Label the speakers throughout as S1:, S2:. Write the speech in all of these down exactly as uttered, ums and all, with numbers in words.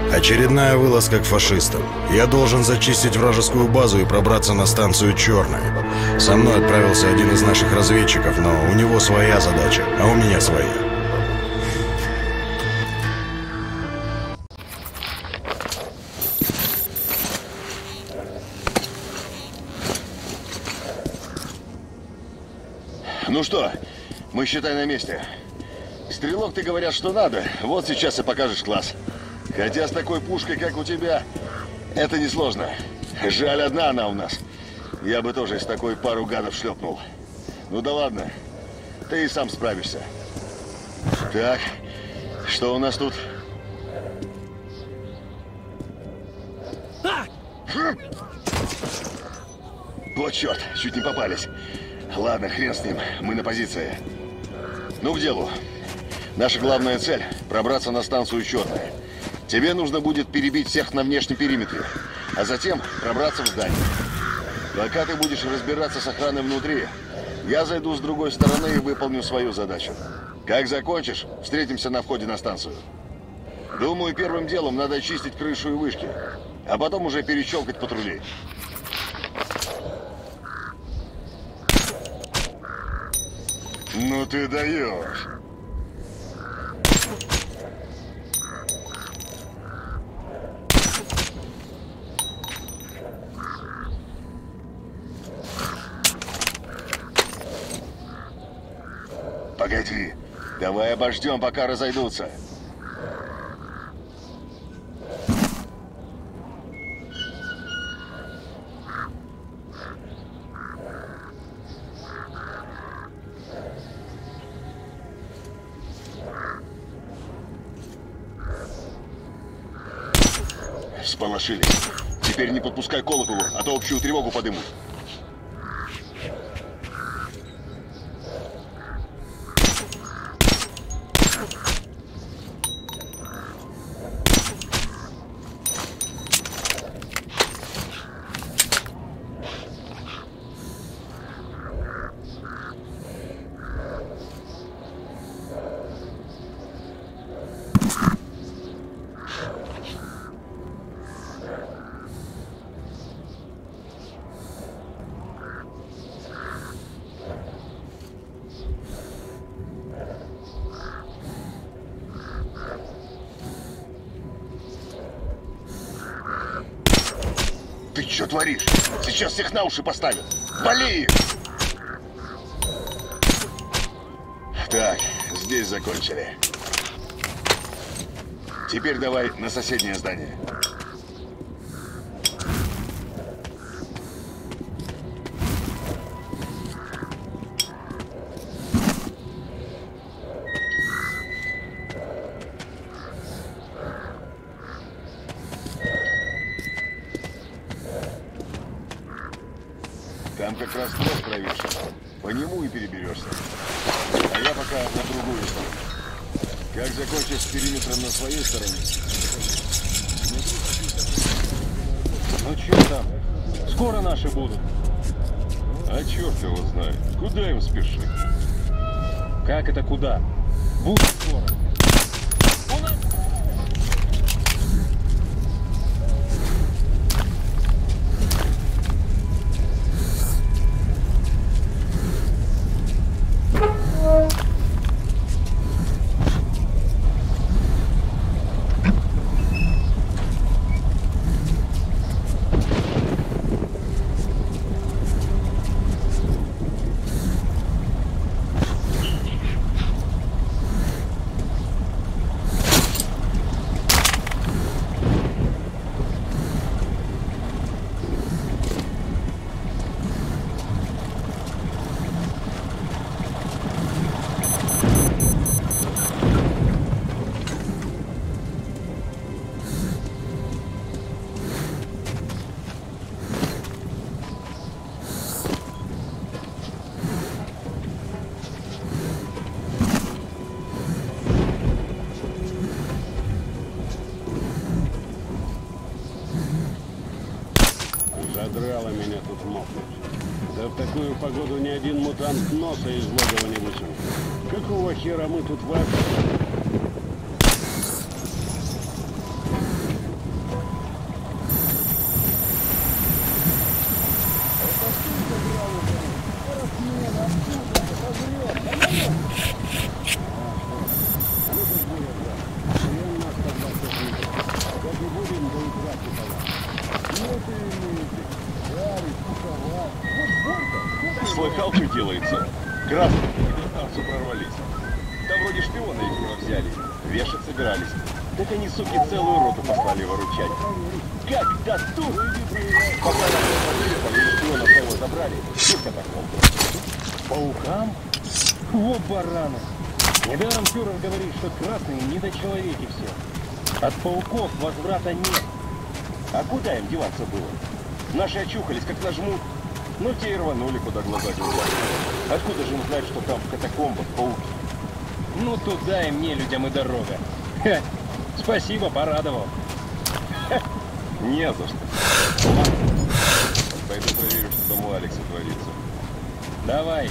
S1: Очередная вылазка к фашистам. Я должен зачистить вражескую базу и пробраться на станцию Черная. Со мной отправился один из наших разведчиков, но у него своя задача, а у меня своя.
S2: Ну что, мы, считай, на месте. Стрелок, ты говорят, что надо. Вот сейчас и покажешь класс. Хотя с такой пушкой, как у тебя, это несложно. Жаль, одна она у нас. Я бы тоже из такой пару гадов шлепнул. Ну да ладно, ты и сам справишься. Так, что у нас тут? Вот черт, чуть не попались. Ладно, хрен с ним, мы на позиции. Ну, к делу. Наша главная цель – пробраться на станцию Черная. Тебе нужно будет перебить всех на внешнем периметре, а затем пробраться в здание. Пока ты будешь разбираться с охраной внутри, я зайду с другой стороны и выполню свою задачу. Как закончишь, встретимся на входе на станцию. Думаю, первым делом надо очистить крышу и вышки, а потом уже перещелкать патрулей. Ну ты даешь. Погоди, давай обождем, пока разойдутся. Сполошились. Теперь не подпускай к колоколу, а то общую тревогу подымут. Ты что творишь? Сейчас всех на уши поставят. Вали их! Так, здесь закончили. Теперь давай на соседнее здание. Там как раз мост правейший. По нему и переберешься. А я пока на другую сторону. Как закончишь с периметром на своей стороне?
S3: Ну что там? Скоро наши будут.
S4: А черт его знает. Куда им спешить?
S3: Как это куда? Будут скоро.
S4: Задрало меня тут мокнуть. Да в такую погоду ни один мутант носа из логова не высунет. Какого хера мы тут вообще?
S2: станцию прорвались. Там вроде шпионы их взяли, вешать собирались. Так они, суки, целую роту послали выручать. Как-то тут! Пока нас посмотрели, там и шпиона своего забрали, тут катаком.
S3: Паукам? О, бараны! Недаром фюрер говорит, что красные недочеловеки все. От пауков возврата нет.
S2: А куда им деваться было? Наши очухались, как нажмут. Ну, те и рванули, куда глаза глядят. Откуда же им знать, что там в катакомбах пауки?
S3: Ну, туда и мне, людям, и дорога. Ха. Спасибо, порадовал.
S2: Ха. Не за что. Ладно. Пойду проверю, что там у Алекса творится.
S3: Давай.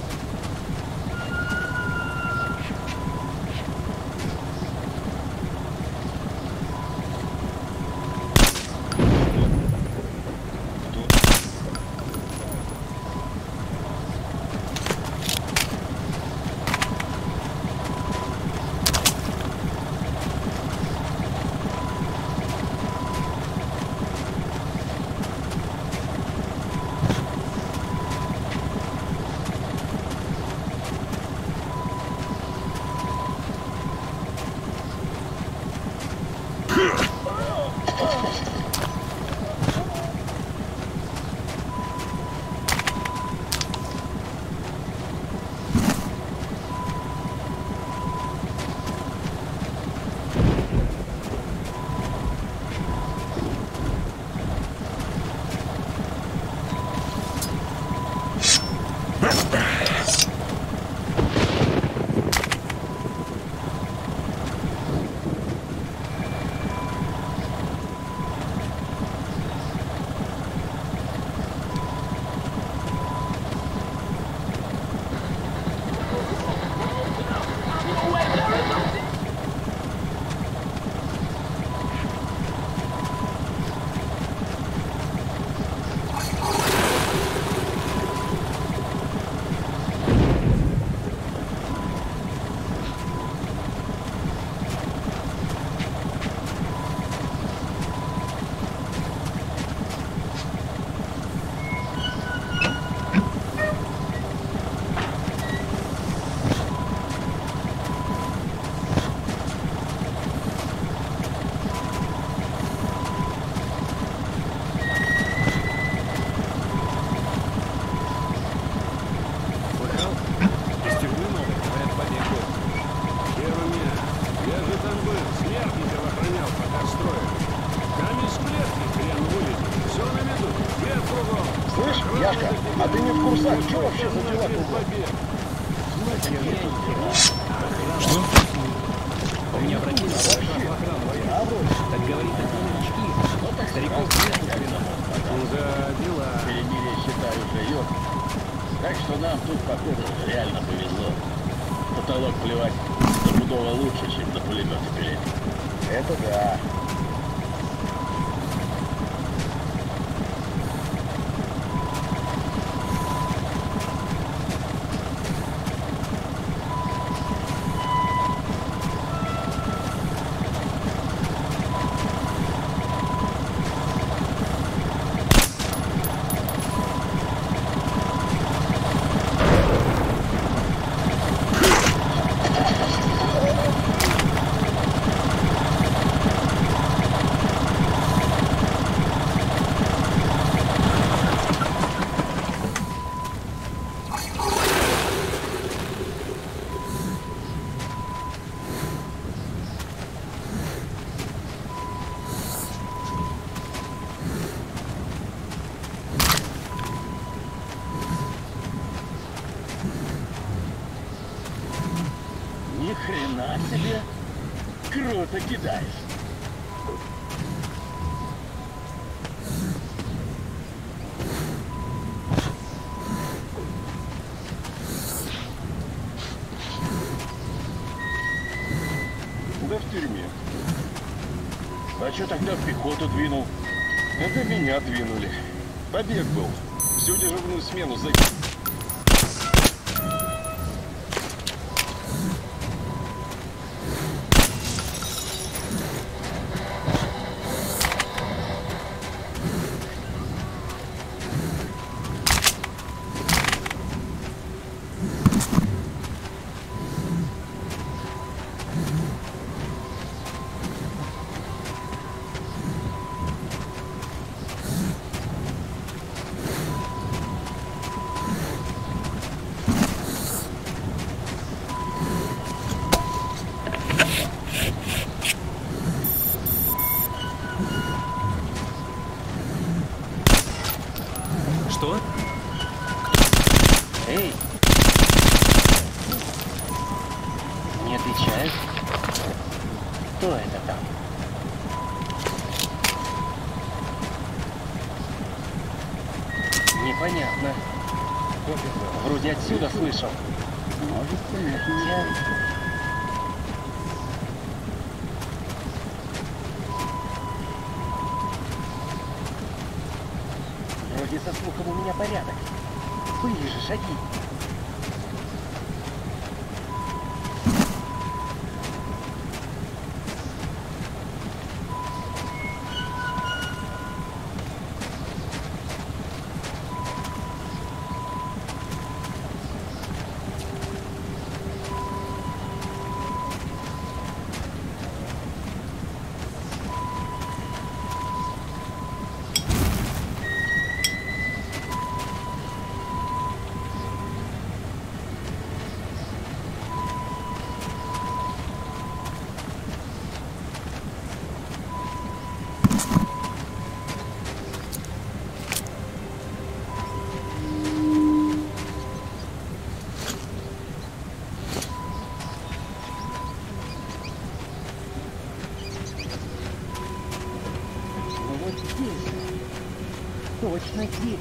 S2: Яшка, а ты не в курсах, что вообще за дела кругом?
S5: Что?
S3: У меня враги так говорит о стариков
S2: Да, дела. Перемирие, считай, уже ёд. Так что нам тут, походу, реально повезло. Потолок плевать стопудово лучше, чем на пулемёте пилить. Это да. Ни хрена себе! Круто кидаешь! Да в тюрьме. А что тогда в пехоту двинул? Это меня двинули. Побег был. Всю дежурную смену за...
S3: отвечают. Кто это там? Непонятно. Вроде отсюда слышал.
S4: Может, конечно.
S3: Вроде со слухом у меня порядок. Были же шаги. Точно здесь.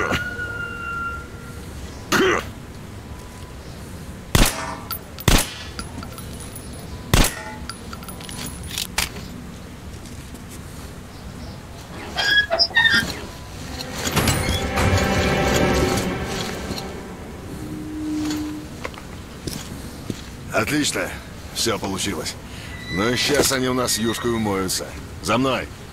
S2: Отлично. Все получилось. Ну и сейчас они у нас юшкой умоются. За мной.